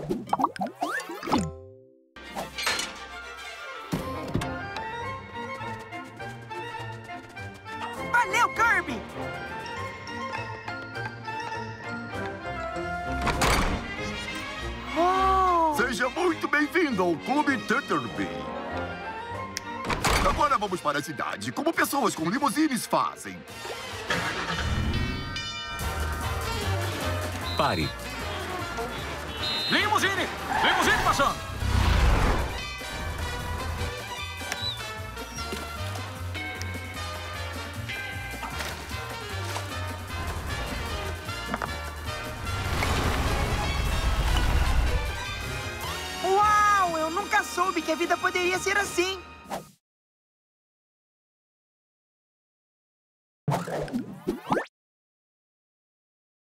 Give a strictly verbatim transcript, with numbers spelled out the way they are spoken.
Valeu, Kirby! Oh! Seja muito bem-vindo ao Clube Tetterby. Agora vamos para a cidade, como pessoas com limusines fazem. Pare. Limusine! Limusine passando! Uau! Eu nunca soube que a vida poderia ser assim.